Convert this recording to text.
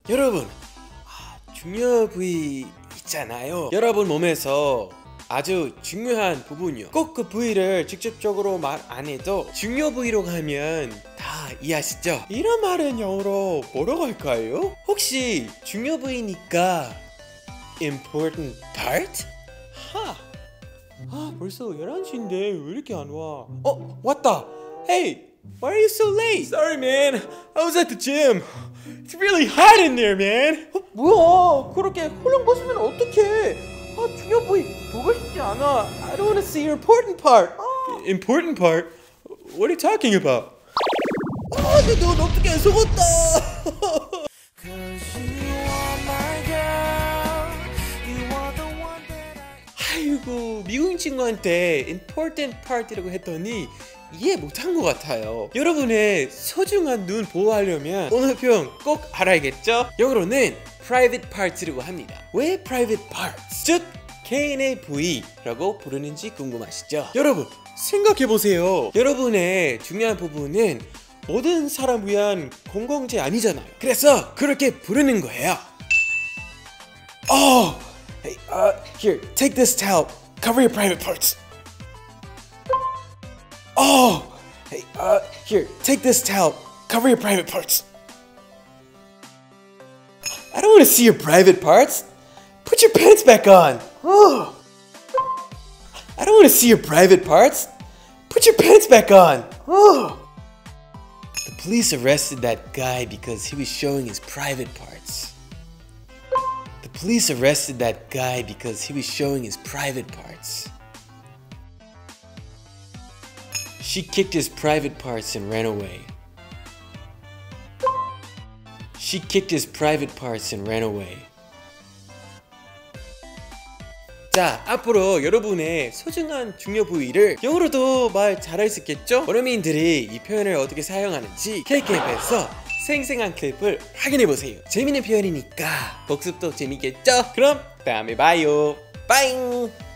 여러분, 중요 부위 있잖아요. 여러분 몸에서 아주 중요한 부분이요. 꼭 그 부위를 직접적으로 말 안 해도 중요 부위로 가면 다 이해하시죠? 이런 말은 영어로 뭐라고 할까요? 혹시 중요 부위니까 important part? 벌써 11시인데 왜 이렇게 안 와? 왔다! Hey! Why are you so late? Sorry man, I was at the gym. It's really hot in there, man. 뭐야? 그렇게 홀랑 벗으면 어떡해? 중요 부위 보고 싶지 않아. I don't want to see your important part. Important part? What are you talking about? 넌 어떻게 속았다. 아이고, 미국 친구한테 important part이라고 했더니 이해 못한 것 같아요. 여러분의 소중한 눈 보호하려면 오늘 표현 꼭 알아야겠죠? 영어로는 private parts라고 합니다. 왜 private parts? 즉 개인의 부위라고 부르는지 궁금하시죠? 여러분 생각해보세요. 여러분의 중요한 부분은 모든 사람 위한 공공재 아니잖아요. 그래서 그렇게 부르는 거예요. Hey, here, take this towel. Cover your private parts. Hey, here, take this towel. Cover your private parts. I don't want to see your private parts. Put your pants back on. I don't want to see your private parts. Put your pants back on. The police arrested that guy because he was showing his private parts. The police arrested that guy because he was showing his private parts. She kicked his private parts and ran away. She kicked his private parts and ran away. 자, 앞으로 여러분의 소중한 중요 부위를 영어로도 말 잘할 수 있겠죠? 원어민들이 이 표현을 어떻게 사용하는지 K캠프에서 생생한 클립을 확인해보세요. 재밌는 표현이니까 복습도 재밌겠죠? 그럼 다음에 봐요. 빠잉!